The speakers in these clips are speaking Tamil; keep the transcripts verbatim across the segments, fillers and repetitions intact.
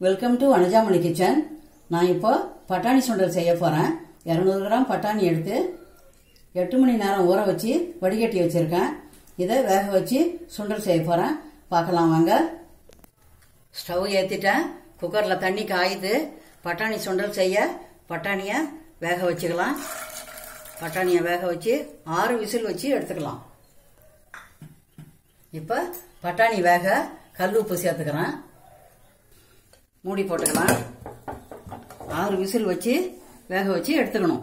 Welcome to Anujamani kitchen. நான் இப்போ பட்டாணி சுண்டல் செய்ய போறேன். இருநூறு கிராம் பட்டாணி எடுத்து எட்டு மணி நேரம் ஊற வச்சு வடிகட்டி வச்சிருக்கேன். இதை வேக வச்சு சுண்டல் செய்ய போறேன். பார்க்கலாம் வாங்க. ஸ்டவ் ஏத்திட்டேன். குக்கர்ல தண்ணி காயுது. பட்டாணி சுண்டல் செய்ய பட்டாணிய வேக வச்சுக்கலாம். பட்டாணிய வேக வச்சு ஆறு விசில் வச்சு எடுத்துக்கலாம். இப்ப பட்டாணி வேக கல் உப்பு சேர்த்துக்கிறேன். மூடி போட்டுக்கலாம். ஆறு விசில் வச்சு வேக வச்சு எடுத்துக்கணும்.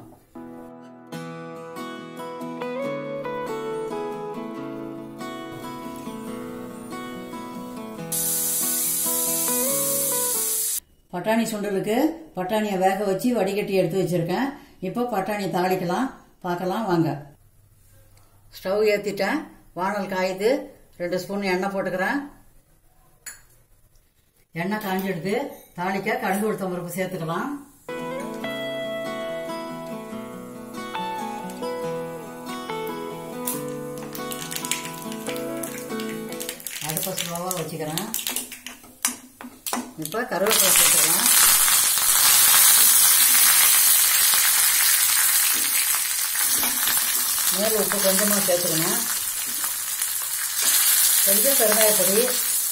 பட்டாணி சுண்டலுக்கு பட்டாணியை வேக வச்சு வடிகட்டி எடுத்து வச்சிருக்கேன். இப்போ பட்டாணி தாளிக்கலாம். பார்க்கலாம் வாங்க. ஸ்டவ் ஏத்திட்டேன். வானல் காயுது. ரெண்டு ஸ்பூன் எண்ணெய் போட்டுக்கிறேன். எண்ணெய் காஞ்செடுத்து தாளிக்க கடுகு உளுத்தம் பருப்பு சேர்த்துக்கலாம். அடுப்பை ஸ்லோவா வச்சுக்கிறேன். இப்ப கருவேப்பிலை சேர்த்துக்கலாம். மேல் உப்பு கொஞ்சமா சேர்த்துக்கணும். கொஞ்சம் பெருங்காயப்பொடி.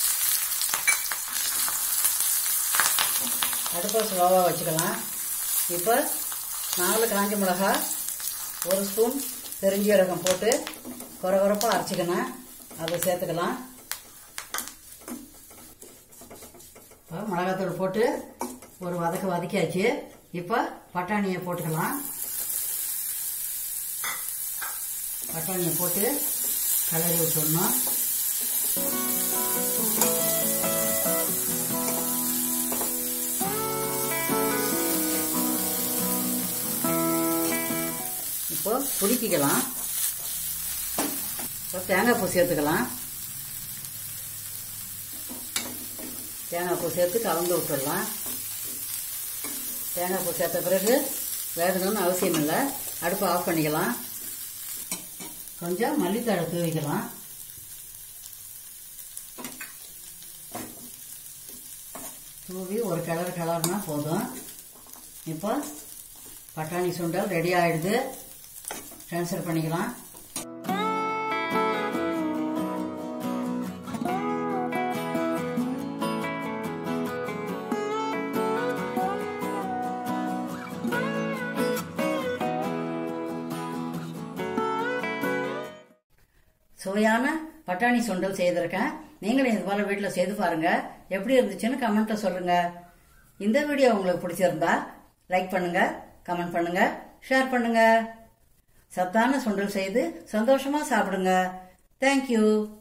அடுப்பை ஸ்லோவாக வச்சுக்கலாம். இப்போ நாலு காஞ்ச மிளகாய், ஒரு ஸ்பூன் பெருஞ்சீரகம் போட்டு கொரகொரப்பாக அரைச்சிக்கணும். அதை சேர்த்துக்கலாம். இப்போ மிளகாத்தூள் போட்டு ஒரு வதக்க வதக்கியாச்சு. இப்போ பட்டாணியை போட்டுக்கலாம். பட்டாணியை போட்டு கலரி விட்டுடணும். இப்போ புளிக்கலாம். இப்போ தேங்காய் பூ சேர்த்துக்கலாம். தேங்காய் பூ சேர்த்து கலந்து விட்டுடலாம். தேங்காய் பூ சேர்த்த பிறகு வேகணும்னு அவசியம் இல்லை. அடுப்பை ஆஃப் பண்ணிக்கலாம். கொஞ்சம் மல்லித்தழை தூவிக்கலாம். தூவி ஒரு கிளறு கிளறுனா போதும். இப்போ பட்டாணி சுண்டல் ரெடி ஆயிடுது. ட்ரான்ஸ்ஃபர் பண்ணிக்கலாம். சுவையான பட்டாணி சுண்டல் செய்திருக்கேன். நீங்களும் இது போல வீட்டில் செய்து பாருங்க. எப்படி இருந்துச்சுன்னு கமெண்ட்ல சொல்லுங்க. இந்த வீடியோ உங்களுக்கு பிடிச்சிருந்தா லைக் பண்ணுங்க, கமெண்ட் பண்ணுங்க, ஷேர் பண்ணுங்க. சத்தான சுண்டல் செய்து சந்தோஷமா சாப்பிடுங்க. தேங்க்யூ.